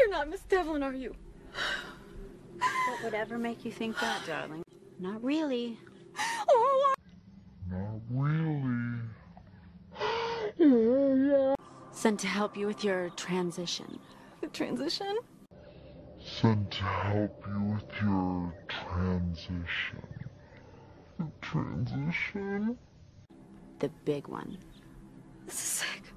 You're not Miss Devlin, are you? What would ever make you think that, darling? Not really. Oh, Not really. Sent to help you with your transition. the transition? Sent to help you with your transition. Transition? The big one. This is sick.